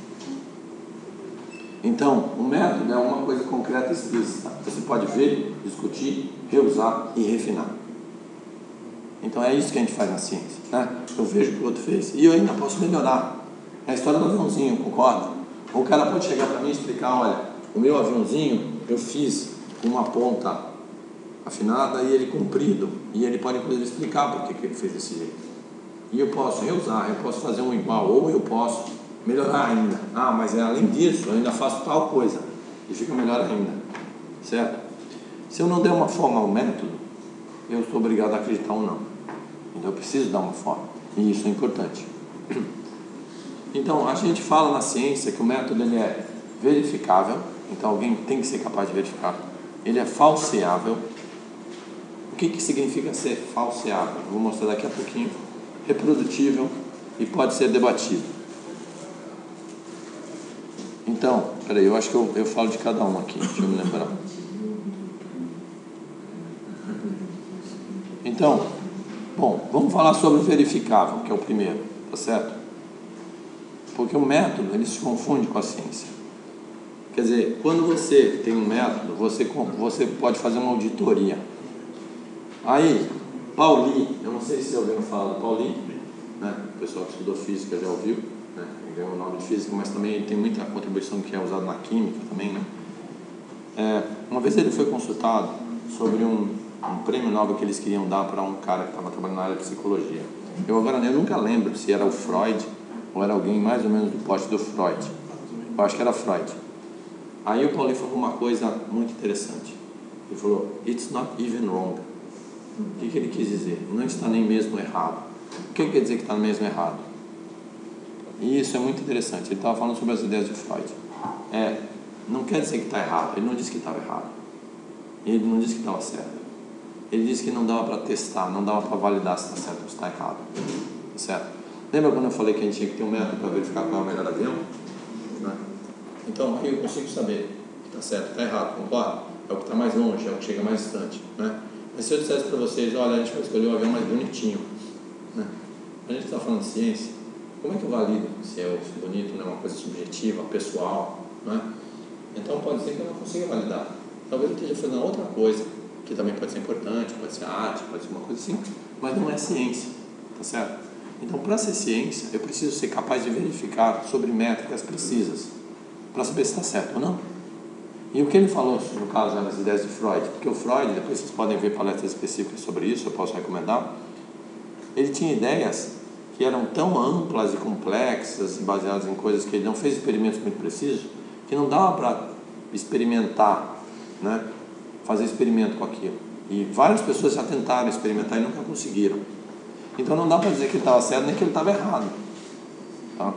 Então, o método é uma coisa concreta e explícita. Você pode ver, discutir, reusar e refinar. Então é isso que a gente faz na ciência, né? Eu vejo o que o outro fez e eu ainda posso melhorar. É a história do aviãozinho, concorda? Ou o cara pode chegar para mim e explicar, olha, o meu aviãozinho eu fiz com uma ponta afinada e ele comprido. E ele pode inclusive explicar por que, que ele fez desse jeito. E eu posso reusar, eu posso fazer um igual, ou eu posso melhorar ainda. Ah, mas é, além disso, eu ainda faço tal coisa. E fica melhor ainda, certo? Se eu não der uma forma ao método, eu estou obrigado a acreditar ou não. eu preciso dar uma forma, e isso é importante. Então, a gente fala na ciência que o método ele é verificável, então alguém tem que ser capaz de verificar. Ele é falseável. O que, que significa ser falseável? Vou mostrar daqui a pouquinho. Reprodutível e pode ser debatido. Então, peraí, eu acho que eu, eu falo de cada um aqui, deixa eu me lembrar. Então, bom, vamos falar sobre o verificável, que é o primeiro, tá certo? Porque o método, ele se confunde com a ciência. Quer dizer, quando você tem um método, você, você pode fazer uma auditoria. Aí, Pauli, eu não sei se alguém fala do Pauli, né? O pessoal que estudou física já ouviu, né? Ele ganhou o nome de física, mas também ele tem muita contribuição que é usada na química também, né? É, uma vez ele foi consultado sobre um, um prêmio Nobel que eles queriam dar para um cara que estava trabalhando na área de psicologia. Eu agora eu nunca lembro se era o Freud ou era alguém mais ou menos do poste do Freud. Eu acho que era Freud. Aí o Paulinho falou uma coisa muito interessante. Ele falou, it's not even wrong. O que, que ele quis dizer? Não está nem mesmo errado. O que quer dizer que está mesmo errado? E isso é muito interessante. Ele estava falando sobre as ideias de Freud. É, não quer dizer que está errado. Ele não disse que estava errado. Ele não disse que estava certo. Ele disse que não dava para testar, não dava para validar se está certo ou se está errado. Tá certo? Lembra quando eu falei que a gente tinha que ter um método para verificar qual é o melhor avião? Né? Então, aí eu consigo saber que está certo, está errado, concorda? É o que está mais longe, é o que chega mais distante, né? Mas se eu dissesse para vocês, olha, a gente vai escolher o avião mais bonitinho, né? A gente está falando de ciência, como é que eu valido se é bonito, não é uma coisa subjetiva, pessoal, né? Então pode ser que eu não consiga validar. Talvez eu esteja fazendo outra coisa, que também pode ser importante, pode ser arte, pode ser uma coisa assim, mas não é ciência, tá certo? Então, para ser ciência, eu preciso ser capaz de verificar sobre métricas precisas, para saber se está certo ou não. E o que ele falou, no caso, eram as ideias de Freud, porque o Freud, depois vocês podem ver palestras específicas sobre isso, eu posso recomendar, ele tinha ideias que eram tão amplas e complexas, baseadas em coisas que ele não fez experimentos muito precisos, que não dava para experimentar, né? Fazer experimento com aquilo. E várias pessoas já tentaram experimentar e nunca conseguiram. Então não dá para dizer que ele estava certo nem que ele estava errado, tá?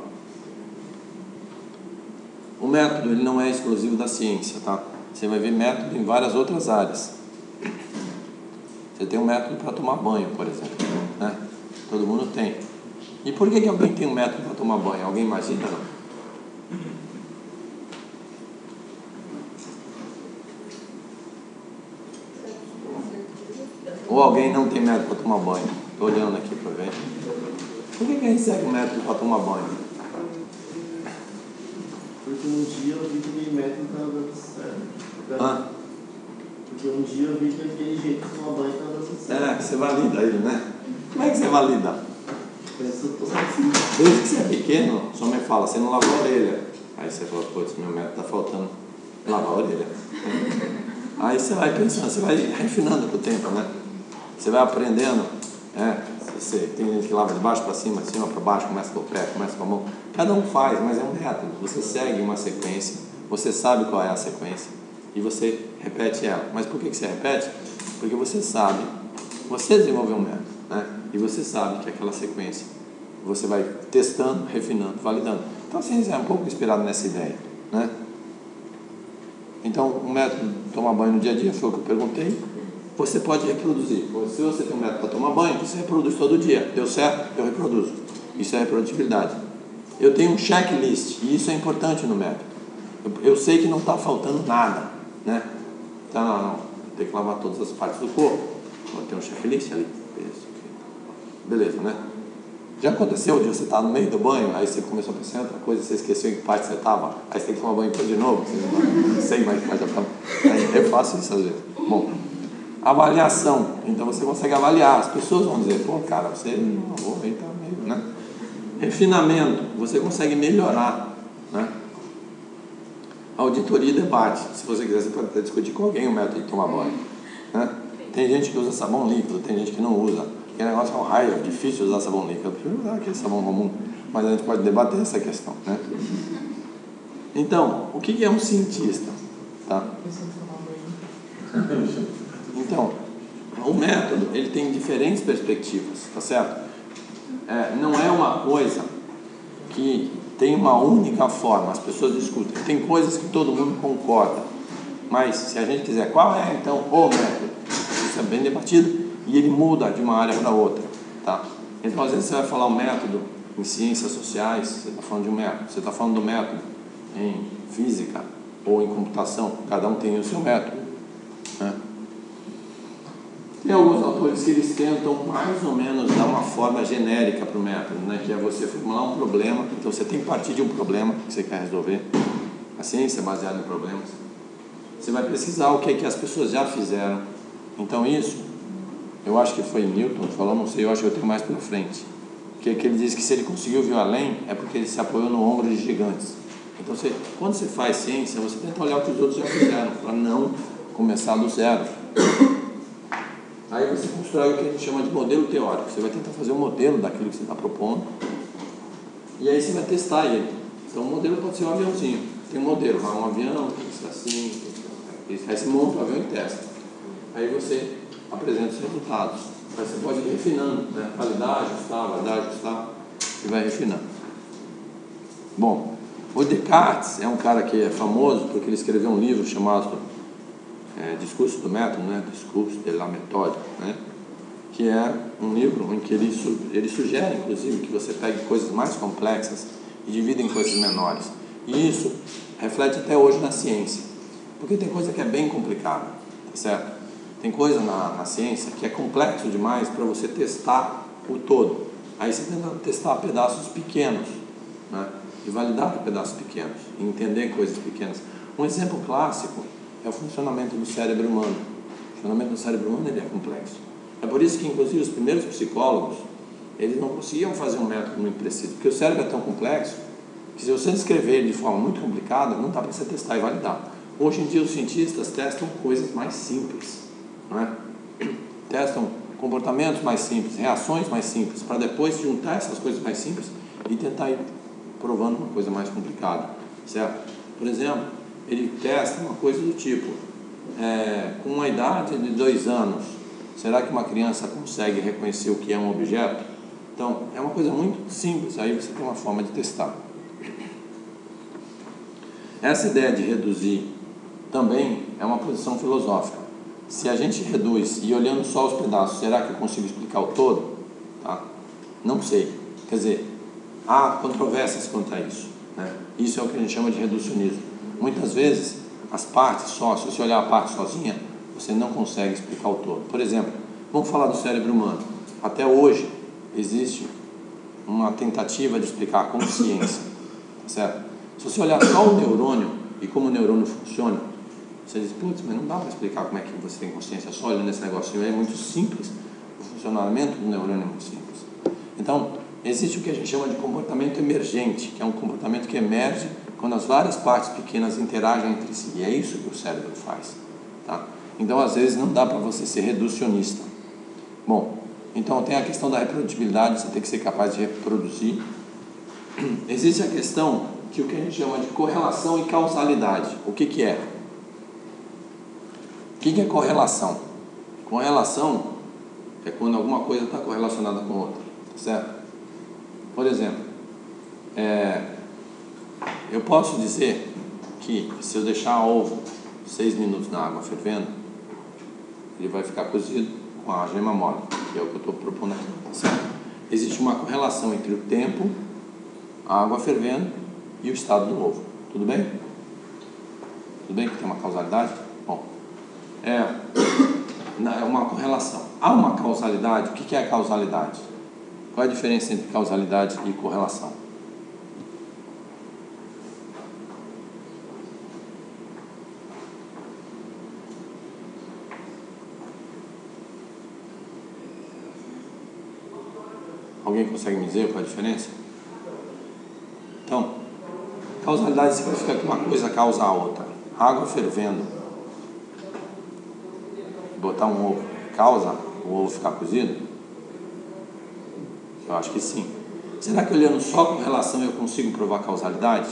O método ele não é exclusivo da ciência, tá? Você vai ver método em várias outras áreas. Você tem um método para tomar banho, por exemplo, né? Todo mundo tem. E por que que alguém tem um método para tomar banho? Alguém imagina, não? Ou alguém não tem método para tomar banho? Estou olhando aqui para ver. Por que que a gente segue o método para tomar banho? Porque um dia eu vi que aquele método estava dando certo. Hã? Porque um dia eu vi que aquele jeito de tomar banho estava dando certo. É, você valida ele, né? Como é que você valida? Penso que assim. Desde que você é pequeno, sua mãe fala, você não lavou a orelha. Aí você fala, putz, meu método está faltando lavar a orelha. Aí você vai pensando, você vai refinando com o tempo, né? Você vai aprendendo, né? Você, tem gente que lava de baixo para cima, de cima para baixo, começa com o pé, começa com a mão. Cada um faz, mas é um método. Você segue uma sequência, você sabe qual é a sequência e você repete ela. Mas por que que você repete? Porque você sabe, você desenvolveu um método, né? E você sabe que aquela sequência você vai testando, refinando, validando. Então a ciência é um pouco inspirada nessa ideia, né? Então o método de tomar banho no dia a dia foi o que eu perguntei. Você pode reproduzir. Se você tem um método para tomar banho, você reproduz todo dia. Deu certo? Eu reproduzo. Isso é reprodutibilidade. Eu tenho um checklist, e isso é importante no método. Eu, eu sei que não está faltando nada, né? Então, não, não. Tem que lavar todas as partes do corpo. Vou ter um checklist ali. Beleza, né? Já aconteceu de você estar no meio do banho, aí você começou a pensar em outra coisa, você esqueceu em que parte você estava, aí você tem que tomar banho de novo, você não sei mais que parte já estava. Eu faço isso às vezes. Bom, avaliação. Então você consegue avaliar. As pessoas vão dizer, pô, cara, você não vou ver, tá meio, né? Refinamento. Você consegue melhorar, né? Auditoria e debate. Se você quiser, você pode até discutir com alguém o método de tomar banho, né? Tem gente que usa sabão líquido, tem gente que não usa. Aquele negócio é um raio, é difícil usar sabão líquido. Eu prefiro usar aquele sabão comum. Mas a gente pode debater essa questão, né? Então, o que é um cientista? Tá? Então, o método, ele tem diferentes perspectivas, tá certo? É, não é uma coisa que tem uma única forma, as pessoas discutem. Tem coisas que todo mundo concorda, mas se a gente quiser, qual é então o método? Isso é bem debatido e ele muda de uma área para outra, tá? Então, às vezes você vai falar o método em ciências sociais, você está falando de um método. Você está falando do método em física ou em computação, cada um tem o seu método, né? Tem alguns autores que eles tentam mais ou menos dar uma forma genérica para o método, né? Que é você formular um problema, então você tem que partir de um problema que você quer resolver. A ciência é baseada em problemas. Você vai pesquisar o que é que as pessoas já fizeram. Então isso, eu acho que foi Newton que falou, não sei, eu acho que eu tenho mais para frente, que, que ele diz que se ele conseguiu vir além é porque ele se apoiou no ombro de gigantes. Então você, quando você faz ciência, você tenta olhar o que os outros já fizeram, para não começar do zero. Aí você constrói o que a gente chama de modelo teórico. Você vai tentar fazer um modelo daquilo que você está propondo, e aí você vai testar ele. Então o modelo pode ser um aviãozinho. Tem um modelo, um avião, tem que ser assim, tem que ser... aí você monta o avião e testa. Aí você apresenta os resultados. Aí você pode ir refinando, né? Validar, ajustar, validar, ajustar, e vai refinando. Bom, o Descartes é um cara que é famoso porque ele escreveu um livro chamado É, Discurso do Método, né? Discurso de la Méthode, né? Que é um livro em que ele, su ele sugere, inclusive, que você pegue coisas mais complexas e divida em coisas menores. E isso reflete até hoje na ciência, porque tem coisa que é bem complicada, tá certo? Tem coisa na, na ciência que é complexo demais para você testar o todo. Aí você tenta testar pedaços pequenos, né? E validar pedaços pequenos, e entender coisas pequenas. Um exemplo clássico é o funcionamento do cérebro humano. O funcionamento do cérebro humano ele é complexo. É por isso que, inclusive, os primeiros psicólogos, eles não conseguiam fazer um método muito preciso, porque o cérebro é tão complexo que se você descrever ele de forma muito complicada, não dá para você testar e validar. Hoje em dia, os cientistas testam coisas mais simples, não é? Testam comportamentos mais simples, reações mais simples, para depois juntar essas coisas mais simples e tentar ir provando uma coisa mais complicada, certo? Por exemplo, ele testa uma coisa do tipo, é, com uma idade de dois anos, será que uma criança consegue reconhecer o que é um objeto? Então, é uma coisa muito simples, aí você tem uma forma de testar. Essa ideia de reduzir também é uma posição filosófica. Se a gente reduz e olhando só os pedaços, será que eu consigo explicar o todo? Tá? Não sei. Quer dizer, há controvérsias quanto a isso, né? Isso é o que a gente chama de reducionismo. Muitas vezes, as partes só, se você olhar a parte sozinha, você não consegue explicar o todo. Por exemplo, vamos falar do cérebro humano. Até hoje, existe uma tentativa de explicar a consciência, tá certo? Se você olhar só o neurônio e como o neurônio funciona, você diz, putz, mas não dá para explicar como é que você tem consciência só olhando esse negocinho. É muito simples, o funcionamento do neurônio é muito simples. Então, existe o que a gente chama de comportamento emergente, que é um comportamento que emerge quando as várias partes pequenas interagem entre si. E é isso que o cérebro faz, tá? Então, às vezes, não dá para você ser reducionista. Bom, então tem a questão da reprodutibilidade, você tem que ser capaz de reproduzir. Existe a questão que o que a gente chama de correlação e causalidade. O que que é? O que que é correlação? Correlação é quando alguma coisa está correlacionada com outra, certo? Por exemplo, é, eu posso dizer que se eu deixar ovo seis minutos na água fervendo, ele vai ficar cozido com a gema mole, que é o que eu estou propondo aqui, certo? Existe uma correlação entre o tempo, a água fervendo e o estado do ovo. Tudo bem? Tudo bem que tem uma causalidade? Bom, é, é uma correlação. Há uma causalidade. O que é a causalidade? Qual é a diferença entre causalidade e correlação? Alguém consegue me dizer qual é a diferença? Então, causalidade significa que uma coisa causa a outra. Água fervendo, botar um ovo, causa o ovo ficar cozido? Eu acho que sim. Será que olhando só com relação eu consigo provar causalidade?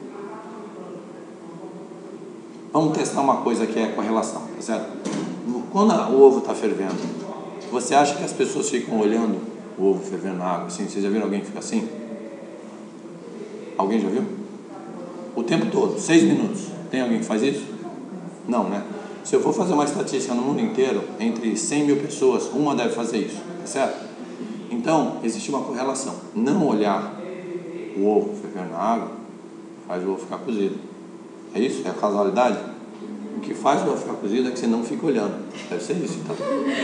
Vamos testar uma coisa que é correlação, tá certo? quando a, o ovo está fervendo, você acha que as pessoas ficam olhando o ovo fervendo na água? Assim, vocês já viram alguém que fica assim? Alguém já viu? O tempo todo, seis minutos. Tem alguém que faz isso? Não, né? Se eu for fazer uma estatística no mundo inteiro, entre cem mil pessoas, uma deve fazer isso, tá certo? Então, existe uma correlação. Não olhar o ovo fervendo na água faz o ovo ficar cozido. É isso? É a causalidade? O que faz o ovo ficar cozido é que você não fica olhando. Deve ser isso, então.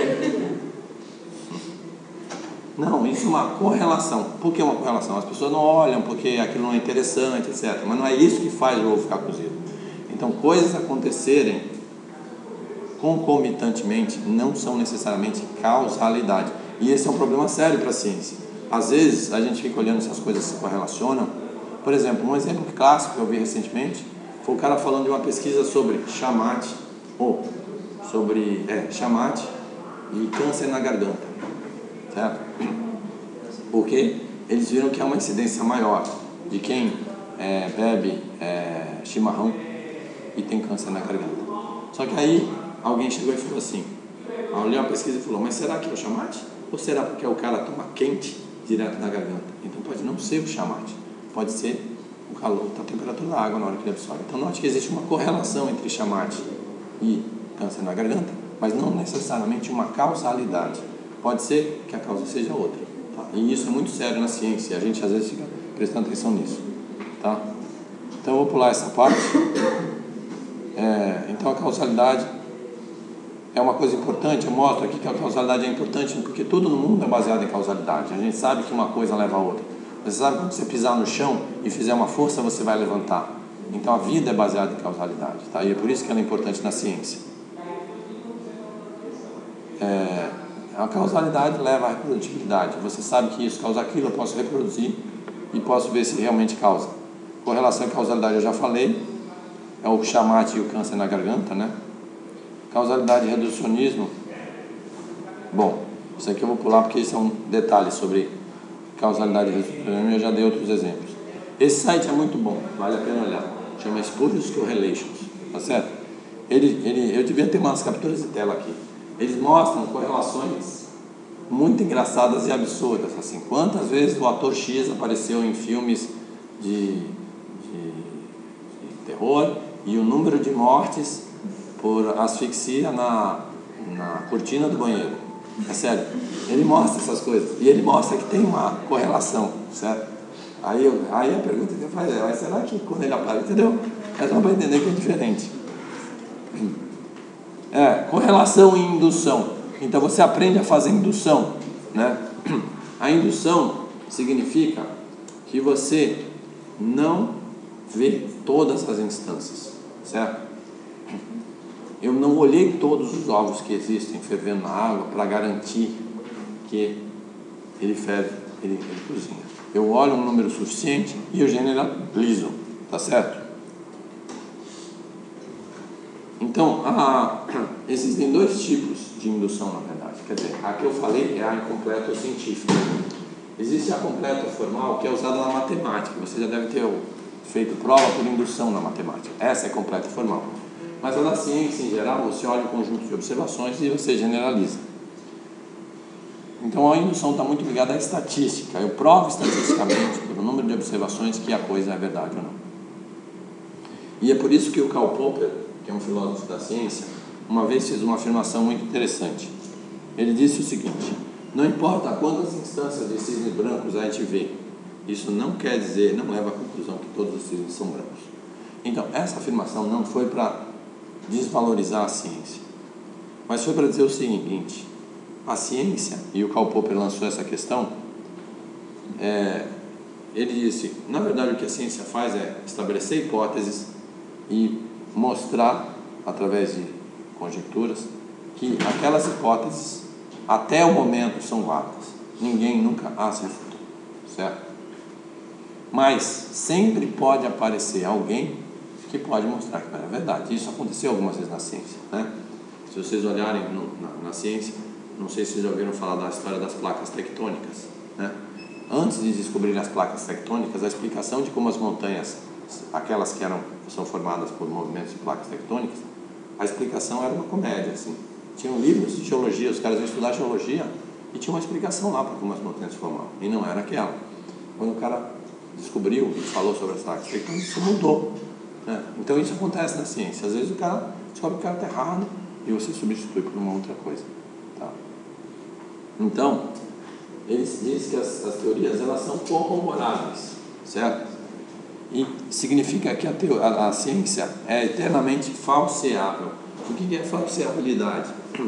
Não, isso é uma correlação. Por que uma correlação? As pessoas não olham porque aquilo não é interessante, etcétera. Mas não é isso que faz o ovo ficar cozido. Então, coisas acontecerem concomitantemente não são necessariamente causalidade. E esse é um problema sério para a ciência. Às vezes, a gente fica olhando se as coisas se correlacionam. Por exemplo, um exemplo clássico que eu vi recentemente foi o cara falando de uma pesquisa sobre chamate, ou sobre é, chamate e câncer na garganta, certo? Porque eles viram que há uma incidência maior de quem é, bebe é, chimarrão e tem câncer na garganta. Só que aí alguém chegou e falou assim, olhou a pesquisa e falou, mas será que é o chamate? Ou será porque o cara toma quente direto na garganta? Então pode não ser o chamate, pode ser o calor, a temperatura da água na hora que ele absorve. Então note que existe uma correlação entre chamate e câncer na garganta, mas não necessariamente uma causalidade. Pode ser que a causa seja outra, tá? E isso é muito sério na ciência, a gente às vezes fica prestando atenção nisso, tá? Então eu vou pular essa parte. É, então a causalidade é uma coisa importante. Eu mostro aqui que a causalidade é importante porque tudo no mundo é baseado em causalidade. A gente sabe que uma coisa leva a outra. Você sabe que quando você pisar no chão e fizer uma força, você vai levantar. Então a vida é baseada em causalidade, tá? E é por isso que ela é importante na ciência. É, a causalidade leva à reprodutibilidade. Você sabe que isso causa aquilo, eu posso reproduzir e posso ver se realmente causa. Correlação e causalidade eu já falei. É o chamate e o câncer na garganta, né? Causalidade e reducionismo. Bom, isso aqui eu vou pular porque isso é um detalhe sobre causalidade e reducionismo. Eu já dei outros exemplos. Esse site é muito bom, vale a pena olhar. Chama Spurious Correlations, tá certo? Ele, ele, eu devia ter umas capturas de tela aqui. Eles mostram correlações muito engraçadas e absurdas. Assim, quantas vezes o ator X apareceu em filmes de, de, de terror e o número de mortes por asfixia na, na cortina do banheiro. É sério. Ele mostra essas coisas. E ele mostra que tem uma correlação, certo? Aí, eu, aí a pergunta que eu faço é, mas será que quando ele aparece, entendeu? É só para entender que é diferente. É, correlação e indução. Então você aprende a fazer indução, né? A indução significa que você não vê todas as instâncias, certo? Eu não olhei todos os ovos que existem fervendo na água para garantir que ele ferve, ele, ele cozinha. Eu olho um número suficiente e eu generalizo, tá certo? Então, a, existem dois tipos de indução, na verdade. Quer dizer, a que eu falei é a incompleta científica. Existe a completa formal, que é usada na matemática. Você já deve ter feito prova por indução na matemática. Essa é a completa formal. Mas a da ciência, em geral, você olha o conjunto de observações e você generaliza. Então, a indução está muito ligada à estatística. Eu provo estatisticamente, pelo número de observações, que a coisa é verdade ou não. E é por isso que o Karl Popper, que é um filósofo da ciência, uma vez fez uma afirmação muito interessante. Ele disse o seguinte: não importa quantas instâncias de cisnes brancos a gente vê, isso não quer dizer, não leva à conclusão que todos os cisnes são brancos. Então, essa afirmação não foi para desvalorizar a ciência, mas foi para dizer o seguinte: a ciência, e o Karl Popper lançou essa questão, é, ele disse, na verdade o que a ciência faz é estabelecer hipóteses e mostrar, através de conjecturas, que aquelas hipóteses, até o momento, são válidas. Ninguém nunca as refutou, certo? Mas sempre pode aparecer alguém que pode mostrar que não é verdade. Isso aconteceu algumas vezes na ciência, né? Se vocês olharem no, na, na ciência, não sei se vocês já ouviram falar da história das placas tectônicas, né? Antes de descobrir as placas tectônicas, a explicação de como as montanhas, aquelas que eram, são formadas por movimentos de placas tectônicas, a explicação era uma comédia, assim. Tinham livros de geologia, os caras iam estudar geologia e tinha uma explicação lá para como as montanhas se formavam, e não era aquela. Quando o cara descobriu e falou sobre essa arquitetura, isso mudou, né? Então isso acontece na ciência. Às vezes o cara descobre que o cara está errado e você substitui por uma outra coisa, tá? Então, eles dizem que as, as teorias elas são corroboráveis, certo? E significa que a, teo, a, a ciência é eternamente falseável. O que é falseabilidade?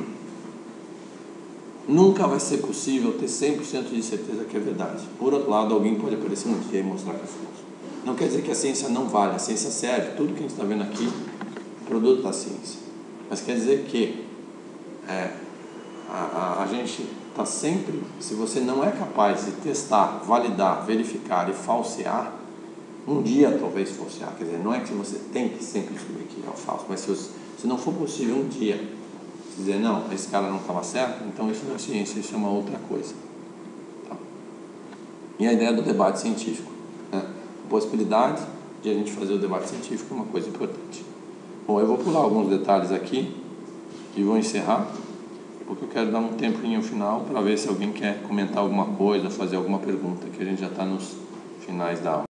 Nunca vai ser possível ter cem por cento de certeza que é verdade. Por outro lado, alguém pode aparecer um dia e mostrar que é falso. Não quer dizer que a ciência não vale, a ciência serve, tudo que a gente está vendo aqui é produto da ciência. Mas quer dizer que é, a, a, a gente está sempre, se você não é capaz de testar, validar, verificar e falsear, um dia talvez falsear, quer dizer, não é que você tem que sempre descobrir que é o falso, mas se, você, se não for possível um dia dizer, não, esse cara não estava certo, então isso não é ciência, isso é uma outra coisa, tá? E a ideia do debate científico, né? A possibilidade de a gente fazer o debate científico é uma coisa importante. Bom, eu vou pular alguns detalhes aqui e vou encerrar, porque eu quero dar um tempinho final para ver se alguém quer comentar alguma coisa, fazer alguma pergunta, que a gente já está nos finais da aula.